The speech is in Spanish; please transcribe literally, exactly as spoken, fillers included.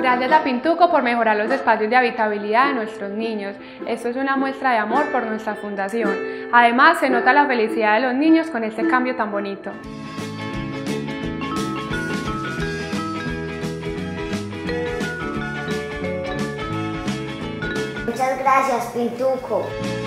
Gracias a Pintuco por mejorar los espacios de habitabilidad de nuestros niños. Esto es una muestra de amor por nuestra fundación. Además, se nota la felicidad de los niños con este cambio tan bonito. Muchas gracias, Pintuco.